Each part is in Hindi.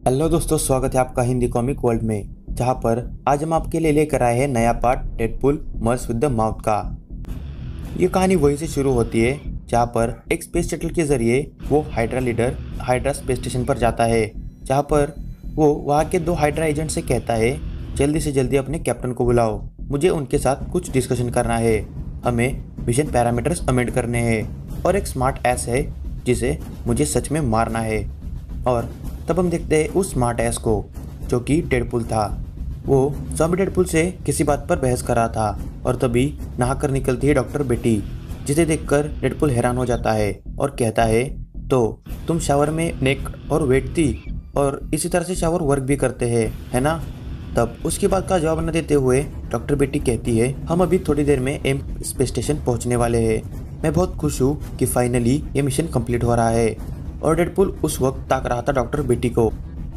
हेलो दोस्तों, स्वागत है आपका हिंदी कॉमिक वर्ल्ड में, जहां पर आज हम आपके लिए लेकर आए हैं नया part Deadpool merc with the mouth का। ये कहानी वहीं से शुरू होती है जहां पर एक स्पेस शटल के जरिए वो Hydra leader Hydra space station पर जाता है, जहां पर वो वहां के 2 हाइड्रा एजेंट से कहता है जल्दी से जल्दी अपने कैप्टन को बुलाओ, मुझे उनके साथ कुछ डिस्कशन करना है, हमें मिशन पैरामीटर्स अमेंड करने हैं और एक स्मार्ट एस है जिसे मुझे सच में मारना है। और तब हम देखते हैं उस स्मार्ट एस को जो कि डेडपुल था। वो ज़ॉम्बी डेडपुल से किसी बात पर बहस कर रहा था और तभी नहाकर निकलती है डॉक्टर बेटी, जिसे देखकर डेडपुल हैरान हो जाता है और कहता है तो तुम शावर में नेक और वेट थी और इसी तरह से शावर वर्क भी करते हैं, है ना? तब उसकी बात का जवाब न देते हुए डॉक्टर बेटी कहती है हम अभी थोड़ी देर में एम स्पेस स्टेशन पहुंचने वाले हैं। मैं बहुत खुश हूँ कि फाइनली ये मिशन कंप्लीट हो रहा है। और डेडपुल उस वक्त ताक रहा था डॉक्टर बेटी को।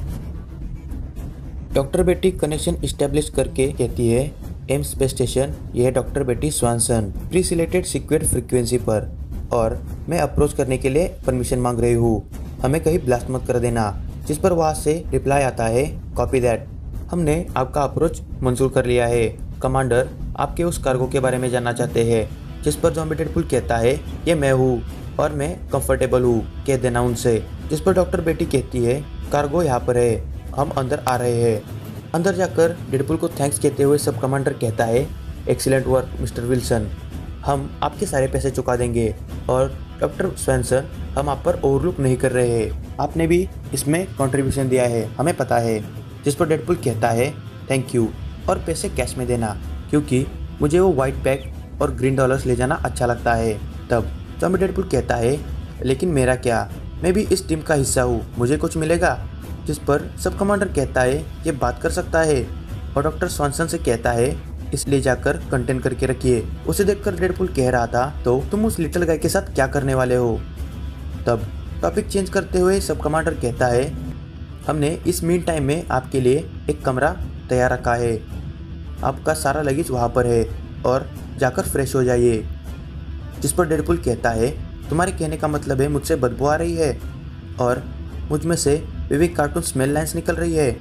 डॉक्टर बेटी कनेक्शन इस्टेब्लिश करके कहती है एम स्पेस स्टेशन, यह है doctor Betty Swanson pre selected sequent frequency पर, और मैं अप्रोच करने के लिए परमिशन मांग रही हूँ, हमें कहीं ब्लास्ट मत कर देना। जिस पर वहाँ से रिप्लाई आता है कॉपी दैट, हमने आपका अप्रोच मंजूर कर लिया है। कमांडर आपके उस कार्गो के बारे में जानना चाहते हैं। जिस पर ज़ॉम्बी डेडपुल कहता है ये मैं हूँ और मैं कंफर्टेबल हूँ, कह देना उनसे। जिस पर डॉक्टर बेटी कहती है कार्गो यहाँ पर है, हम अंदर आ रहे हैं। अंदर जाकर डेडपुल को थैंक्स कहते हुए सब कमांडर कहता है एक्सीलेंट वर्क मिस्टर विल्सन, हम आपके सारे पैसे चुका देंगे और डॉक्टर स्वैनसन हम आप पर ओवरलुक नहीं कर रहे हैं, आपने भी इसमें कंट्रीब्यूशन दिया है, हमें पता है। जिस पर डेडपुल कहता है थैंक यू और पैसे कैश में देना, क्योंकि मुझे वो वाइट पैक और ग्रीन डॉलर्स ले जाना अच्छा लगता है। तब ज़ॉम्बी डेडपुल कहता है लेकिन मेरा क्या, मैं भी इस टीम का हिस्सा हूँ, मुझे कुछ मिलेगा? जिस पर सब कमांडर कहता है ये बात कर सकता है और डॉक्टर स्वॉनसन से कहता है इसलिए जाकर कंटेन करके रखिए। उसे देखकर डेडपुल कह रहा था तो तुम उस लिटिल गाय के साथ क्या करने वाले हो? तब टॉपिक चेंज करते हुए सब कमांडर कहता है हमने इस मीन टाइम में आपके लिए एक कमरा तैयार रखा है, आपका सारा लगेज वहाँ पर है और जाकर फ्रेश हो जाइए। जिस पर डेडपुल कहता है तुम्हारे कहने का मतलब है मुझसे बदबू आ रही है और मुझ में से विविक कार्टून स्मेल लाइन्स निकल रही है।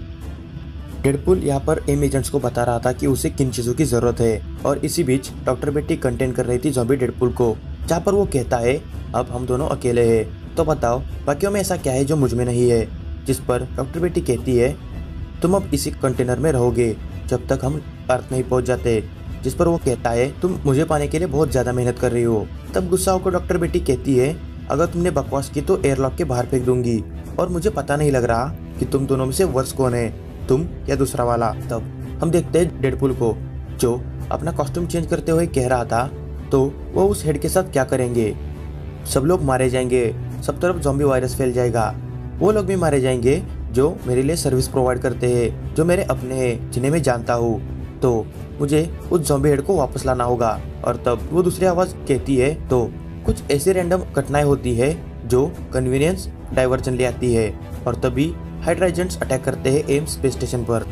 डेडपुल यहाँ पर एम एजेंट्स को बता रहा था कि उसे किन चीज़ों की ज़रूरत है और इसी बीच डॉक्टर बेटी कंटेन कर रही थी ज़ॉम्बी डेडपुल को, जहाँ पर वो कहता है अब हम दोनों अकेले हैं, तो बताओ बाकियों में ऐसा क्या है जो मुझ में नहीं है? जिस पर डॉक्टर बेटी कहती है तुम अब इसी कंटेनर में रहोगे जब तक हम अर्थ नहीं पहुँच जाते। जिस पर वो कहता है तुम मुझे पाने के लिए बहुत ज़्यादा मेहनत कर रही हो। तब गुस्सा होकर डॉक्टर बेटी कहती है अगर तुमने बकवास की तो एयरलॉक के बाहर फेंक दूंगी और मुझे पता नहीं लग रहा कि तुम दोनों में से वर्स कौन है, तुम या दूसरा वाला। तब हम देखते हैं डेडपुल को जो अपना कॉस्ट्यूम चेंज करते हुए कह रहा था तो वो उस हेड के साथ क्या करेंगे? सब लोग मारे जाएंगे, सब तरफ ज़ॉम्बी वायरस फैल जाएगा, वो लोग भी मारे जाएंगे जो मेरे लिए सर्विस प्रोवाइड करते हैं, जो मेरे अपने हैं, जिन्हें मैं जानता हूँ, तो मुझे उस ज़ॉम्बी हेड को वापस लाना होगा। और तब वो दूसरी आवाज़ कहती है तो कुछ ऐसी रैंडम घटनाएं होती है जो कन्वीनियंस डाइवर्जन ले आती है और तभी हाइड्रा एजेंट्स अटैक करते हैं एम्स स्पेस स्टेशन पर।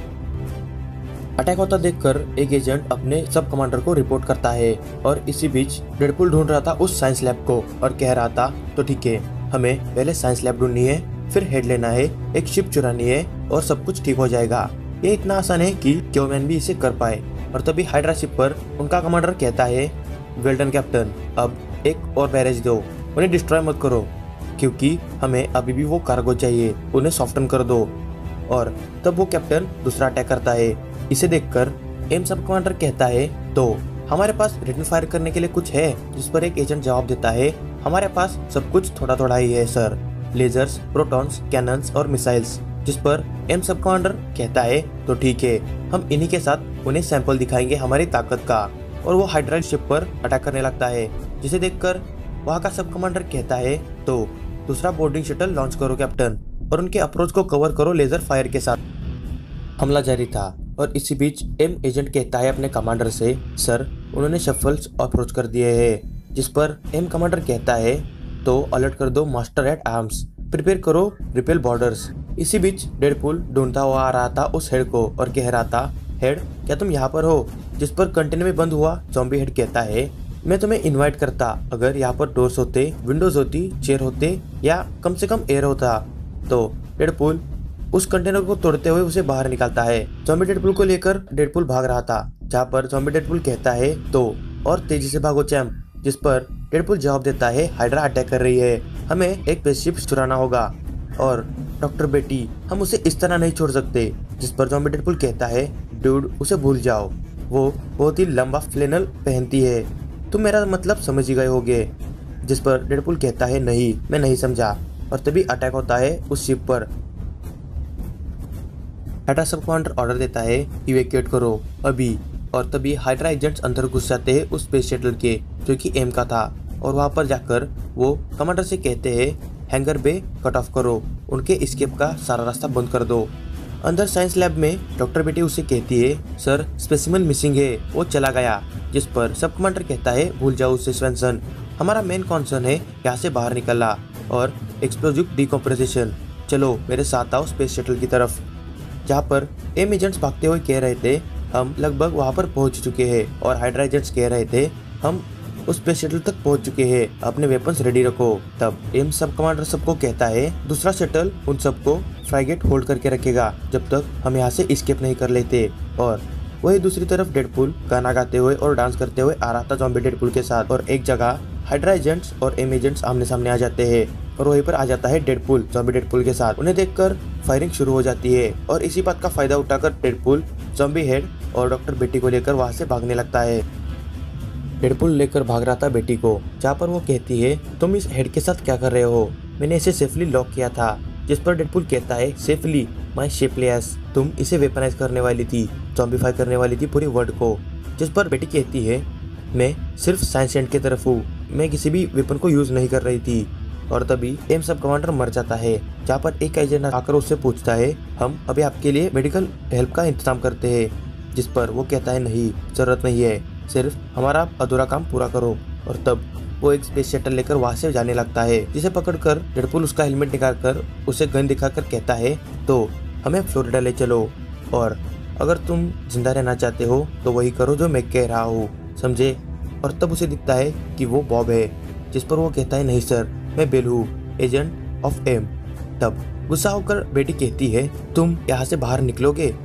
अटैक होता देखकर एक एजेंट अपने सब कमांडर को रिपोर्ट करता है और इसी बीच डेडपुल ढूंढ रहा था उस साइंस लैब को और कह रहा था तो ठीक है, हमें पहले साइंस लैब ढूंढनी है, फिर हेड लेना है, एक शिप चुरानी है और सब कुछ ठीक हो जाएगा। ये इतना आसान है कि क्योमैन भी इसे कर पाए। और तभी हाइड्रा शिप पर उनका कमांडर कहता है वेल डन कैप्टन, अब एक और बैरेज दो, उन्हें डिस्ट्रॉय मत करो क्योंकि हमें अभी भी वो कार्गो चाहिए, उन्हें सॉफ्टन कर दो। और तब वो कैप्टन दूसरा अटैक करता है। इसे देखकर एम सब कमांडर कहता है तो हमारे पास रिटर्न फायर करने के लिए कुछ है? जिस पर एक एजेंट जवाब देता है हमारे पास सब कुछ थोड़ा थोड़ा ही है सर, लेजर्स, प्रोटॉन्स, कैनन्स और मिसाइल्स। जिस पर एम सब कमांडर कहता है तो ठीक है, हम इन्हीं के साथ उन्हें सैंपल दिखाएंगे हमारी ताकत का। और वो हाइड्रा शिप पर अटैक करने लगता है, जिसे देखकर वहाँ का सब कमांडर कहता है तो दूसरा बोर्डिंग शटल लॉन्च करो कैप्टन और उनके अप्रोच को कवर करो लेजर फायर के साथ। हमला जारी था और इसी बीच एम एजेंट कहता है अपने कमांडर से सर उन्होंने शफल्स अप्रोच कर दिए हैं। जिस पर एम कमांडर कहता है तो अलर्ट कर दो मास्टर एट आर्म्स, प्रिपेयर करो रिपेल बॉर्डर्स। इसी बीच डेडपुल ढूंढता हुआ आ रहा था उस हेड को और कह रहा था हेड क्या तुम यहाँ पर हो? जिस पर कंटेनर में बंद हुआ ज़ॉम्बी हेड कहता है मैं तुम्हें इनवाइट करता, अगर यहाँ पर डोर्स होते, विंडोज होती, चेयर होते या कम से कम एयर होता। तो डेडपुल उस कंटेनर को तोड़ते हुए उसे बाहर निकालता है। ज़ॉम्बी डेडपुल को लेकर डेडपुल भाग रहा था, जहाँ पर ज़ॉम्बी डेडपुल कहता है तो और तेजी से भागो चैम्प, जिस पर डेडपुल जवाब देता है हाइड्रा अटैक कर रही है, हमें एक स्पेसशिप चुराना होगा और डॉक्टर बेटी हम उसे इस तरह नहीं छोड़ सकते। जिस पर ज़ॉम्बी डेडपुल कहता है डूड उसे भूल जाओ, वो बहुत ही लंबा फ्लेनल पहनती है, तुम मेरा मतलब समझ ही गए होगे। जिस पर डेडपुल कहता है नहीं मैं नहीं समझा, और तभी अटैक होता है उस शिप पर। हाइड्रा सब कमांडर ऑर्डर देता है इवैक्यूएट करो अभी, और तभी हाइड्रा एजेंट्स अंदर घुस जाते हैं उस स्पेस शटल के जो कि एम का था, और वहां पर जाकर वो कमांडर से कहते हैं हैंगर बे कट ऑफ करो, उनके एस्केप का सारा रास्ता बंद कर दो। अंदर साइंस लैब में डॉक्टर बेटी उसे कहती है सर स्पेसिमन मिसिंग है, वो चला गया। जिस पर सब कमांडर कहता है भूल जाओ उसे स्वैनसन, हमारा मेन कॉन्सर्न है यहाँ से बाहर निकलना और एक्सप्लोजिव डिकम्पोजिशन, चलो मेरे साथ आओ स्पेस शटल की तरफ। जहाँ पर एम एजेंट्स भागते हुए कह रहे थे हम लगभग वहाँ पर पहुँच चुके हैं, और हाइड्रा एजेंट्स कह रहे थे हम उस स्पेस शटल तक पहुंच चुके हैं, अपने वेपन्स रेडी रखो। तब एम सब कमांडर सबको कहता है दूसरा शटल उन सबको फ्राइगेट होल्ड करके रखेगा जब तक हम यहाँ से एस्केप नहीं कर लेते। और वही दूसरी तरफ डेडपुल गाना गाते हुए और डांस करते हुए आ रहा था ज़ॉम्बी डेडपुल के साथ, और एक जगह हाइड्रा एजेंट्स और एम एजेंट्स आमने सामने आ जाते हैं, और वहीं पर आ जाता है डेडपुल ज़ॉम्बी डेडपुल के साथ। उन्हें देखकर फायरिंग शुरू हो जाती है, और इसी बात का फायदा उठाकर डेडपुल ज़ॉम्बी हेड और डॉक्टर बेटी को लेकर वहाँ से भागने लगता है। डेडपुल लेकर भाग रहा था बेटी को, जहाँ पर वो कहती है तुम इस हेड के साथ क्या कर रहे हो, मैंने इसे सेफली लॉक किया था। जिस पर डेडपुल कहता है सेफली माय शेपलेस, तुम इसे वेपनाइज करने वाली थी, ज़ॉम्बीफाई करने वाली थी पूरी वर्ल्ड को। जिस पर बेटी कहती है मैं सिर्फ साइंस एंड की तरफ हूँ, मैं किसी भी वेपन को यूज नहीं कर रही थी। और तभी एम सब कमांडर मर जाता है, जहाँ पर एक एजेंट आकर उससे पूछता है हम अभी आपके लिए मेडिकल हेल्प का इंतजाम करते हैं। जिस पर वो कहता है नहीं जरूरत नहीं है, सिर्फ हमारा अधूरा काम पूरा करो। और तब वो एक स्पेस शटल लेकर वहां से जाने लगता है, जिसे पकड़कर डेडपुल उसका हेलमेट निकालकर उसे गन दिखाकर कहता है तो हमें फ्लोरिडा ले चलो, और अगर तुम जिंदा रहना चाहते हो तो वही करो जो मैं कह रहा हूँ, समझे। और तब उसे दिखता है कि वो बॉब है। जिस पर वो कहता है नहीं सर मैं बेल हूँ, एजेंट ऑफ एम। तब गुस्सा होकर बेटी कहती है तुम यहाँ से बाहर निकलोगे।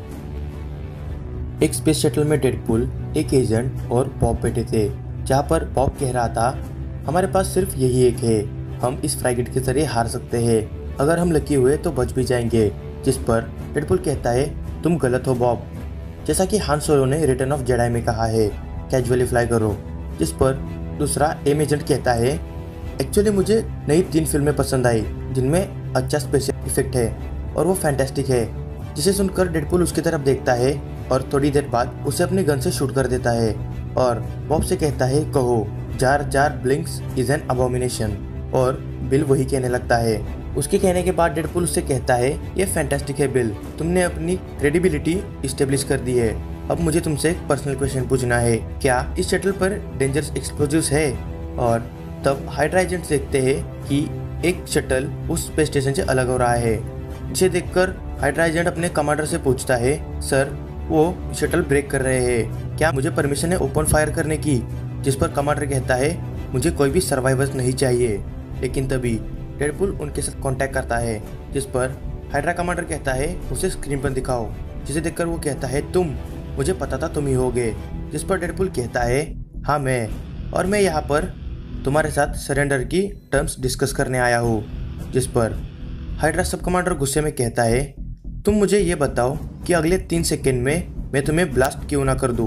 एक स्पेस शटल में डेडपुल, एक एजेंट और बॉब बैठे थे, जहाँ पर बॉब कह रहा था हमारे पास सिर्फ यही एक है, हम इस फ्राइगेट के जरिए हार सकते हैं, अगर हम लकी हुए तो बच भी जाएंगे। जिस पर डेडपुल कहता है तुम गलत हो बॉब, जैसा कि हान सोलो ने रिटर्न ऑफ जेडाई में कहा है कैजुअली फ्लाई करो। जिस पर दूसरा एम एजेंट कहता है एक्चुअली मुझे नई 3 फिल्में पसंद आई जिनमें अच्छा स्पेशल इफेक्ट है और वो फैंटास्टिक है। जिसे सुनकर डेडपुल उसकी तरफ देखता है और थोड़ी देर बाद उसे अपनी गन से शूट कर देता है, और बॉब से कहता है कहो Jar Jar Binks is an abomination, और बिल वही कहने लगता है। उसके कहने के बाद डेडपुल उससे कहता है ये फैंटास्टिक है बिल, तुमने अपनी क्रेडिबिलिटी इस्टेब्लिश कर दी है। अब मुझे तुमसे एक पर्सनल क्वेश्चन पूछना है, क्या इस शटल पर डेंजरस एक्सप्लोजिव्स है? और तब हाइड्रा एजेंट्स देखते हैं कि एक शटल उस स्पेस स्टेशन से अलग हो रहा है, जिसे देखकर हाइड्रा एजेंट अपने कमांडर से पूछता है सर वो शटल ब्रेक कर रहे हैं, क्या मुझे परमिशन है ओपन फायर करने की? जिस पर कमांडर कहता है मुझे कोई भी सर्वाइवर्स नहीं चाहिए। लेकिन तभी डेडपुल उनके साथ कांटेक्ट करता है, जिस पर हाइड्रा कमांडर कहता है उसे स्क्रीन पर दिखाओ, जिसे देखकर वो कहता है तुम, मुझे पता था तुम ही होगे। जिस पर डेडपुल कहता है हाँ मैं, और मैं यहाँ पर तुम्हारे साथ सरेंडर की टर्म्स डिस्कस करने आया हूँ। जिस पर हाइड्रा सब कमांडर गुस्से में कहता है तुम मुझे ये बताओ कि अगले 3 सेकंड में मैं तुम्हें ब्लास्ट क्यों ना कर दूं।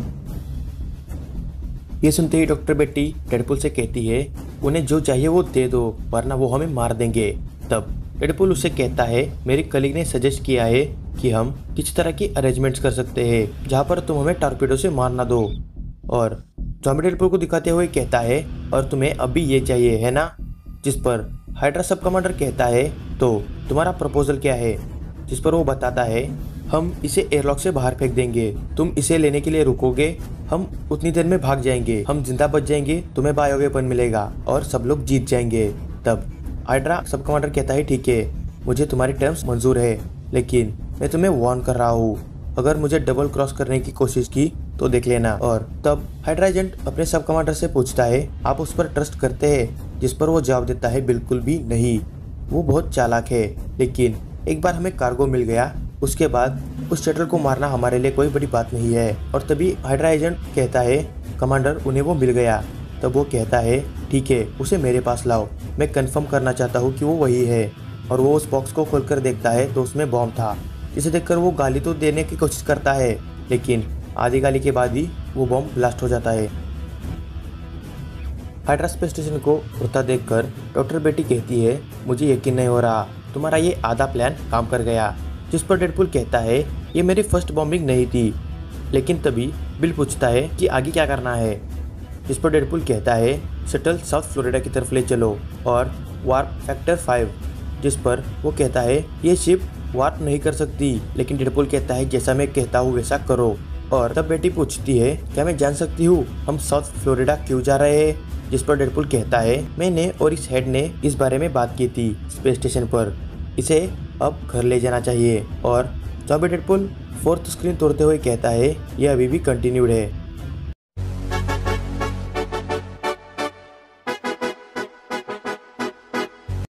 ये सुनते ही डॉक्टर बेटी डेडपुल से कहती है उन्हें जो चाहिए वो दे दो वरना वो हमें मार देंगे। तब डेडपुल उससे कहता है मेरे कलीग ने सजेस्ट किया है कि हम किसी तरह की अरेंजमेंट्स कर सकते हैं जहाँ पर तुम हमें टॉर्पेडो से मार ना दो। और ज़ॉम्बी डेडपुल को दिखाते हुए कहता है और तुम्हें अभी ये चाहिए है ना? जिस पर हाइड्रा सब कमांडर कहता है तो तुम्हारा प्रपोजल क्या है? जिस पर वो बताता है हम इसे एयरलॉक से बाहर फेंक देंगे, तुम इसे लेने के लिए रुकोगे, हम उतनी देर में भाग जाएंगे, हम जिंदा बच जाएंगे, तुम्हें बायो वेपन मिलेगा और सब लोग जीत जाएंगे। तब हाइड्रा सब कमांडर कहता है ठीक है मुझे तुम्हारी टर्म्स मंजूर है, लेकिन मैं तुम्हें वार्न कर रहा हूँ अगर मुझे डबल क्रॉस करने की कोशिश की तो देख लेना। और तब हाइड्रा एजेंट अपने सब कमांडर से पूछता है आप उस पर ट्रस्ट करते हैं? जिस पर वो जवाब देता है बिल्कुल भी नहीं, वो बहुत चालाक है, लेकिन एक बार हमें कार्गो मिल गया, उसके बाद उस शटल को मारना हमारे लिए कोई बड़ी बात नहीं है। और तभी हाइड्रा एजेंट कहता है कमांडर उन्हें वो मिल गया। तब वो कहता है ठीक है, उसे मेरे पास लाओ, मैं कंफर्म करना चाहता हूँ कि वो वही है। और वो उस बॉक्स को खोलकर देखता है तो उसमें बॉम्ब था, जिसे देखकर वो गाली तो देने की कोशिश करता है, लेकिन आधी गाली के बाद ही वो बॉम्ब ब्लास्ट हो जाता है। हाइड्रा स्पेस स्टेशन को उड़ता देखकर डॉक्टर बेटी कहती है मुझे यकीन नहीं हो रहा, तुम्हारा ये आधा प्लान काम कर गया। जिस पर डेडपूल कहता है ये मेरी फर्स्ट बॉम्बिंग नहीं थी। लेकिन तभी बिल पूछता है कि आगे क्या करना है, जिस पर डेडपूल कहता है शटल साउथ फ्लोरिडा की तरफ ले चलो और वार्प फैक्टर 5, जिस पर वो कहता है ये शिप वार्प नहीं कर सकती। लेकिन डेडपूल कहता है जैसा मैं कहता हूँ वैसा करो। और तब बेटी पूछती है क्या मैं जान सकती हूँ हम साउथ फ्लोरिडा क्यों जा रहे हैं, जिस पर डेडपूल कहता है मैंने और इस हेड ने इस बारे में बात की थी स्पेस स्टेशन पर, इसे अब घर ले जाना चाहिए। और जब डेडपूल फोर्थ स्क्रीन तोड़ते हुए कहता है यह अभी भी कंटिन्यूड है।